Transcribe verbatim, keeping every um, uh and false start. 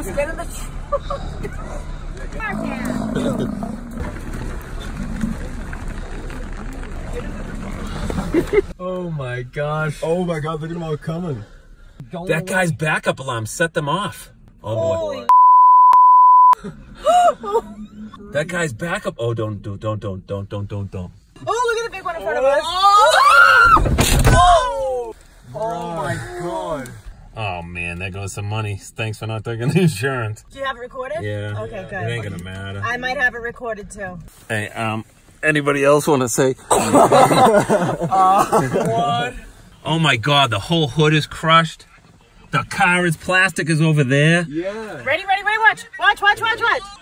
Bruce, get in the truck. Oh my gosh. Oh my god, look at them all coming. Don't that guy's backup alarm set them off. Oh boy. That guy's backup. Oh, don't do, don't, don't, don't, don't, don't, don't. Oh, look at the big one in front of us. Oh, oh my god. Oh man, there goes some money. Thanks for not taking the insurance. Do you have it recorded? Yeah. Okay, good. It ain't gonna matter. I might have it recorded too. Hey, um, anybody else want to say? uh, what? Oh my god, the whole hood is crushed. The car is plastic is over there. Yeah. Ready, ready, ready, watch. Watch, watch, watch, watch.